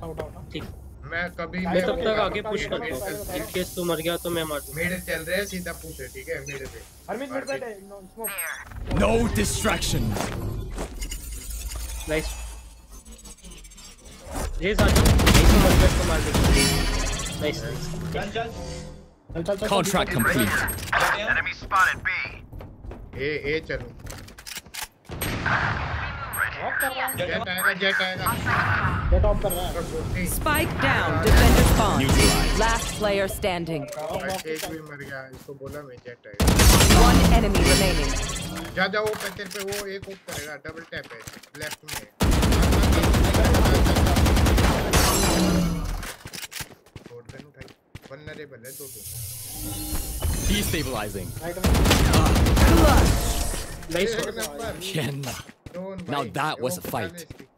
Out ठीक मैं कभी मैं तब तक आगे पुश करता हूँ इन केस तू मर गया तो मैं मार दूंगा मिड चल रहे हैं सीधा पुश है ठीक है मिड पे हरमित मिड पे स्मोक No distraction. नाइस ये साथ नहीं तो मर गया तो मार दूंगा नाइस चल Contract complete. Enemy spotted B. ए चलो जेट आएगा जेट ऑफ कर रहा है Spike down. Defender spawn. Last player standing. एक भी मर गया इसको बोला मैं जेट आएगा One enemy remaining. जा वो पैंतर पे वो एक ऊपर करेगा डबल टैप है लेफ्ट में छोड़ देना भाई वनरेबल है तो Destabilizing. Nice Now that was a fight.